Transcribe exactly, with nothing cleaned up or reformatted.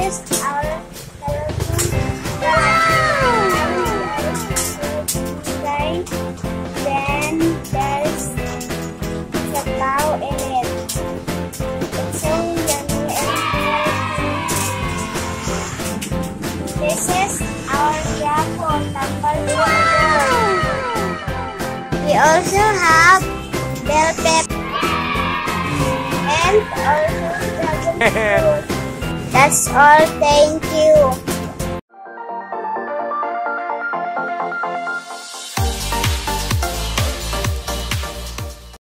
is our telephone. Then there's a cow in it. It's so yummy and delicious. This is our Yapo number one. We also have bell pepper and also dragon fruit. That's all. Thank you.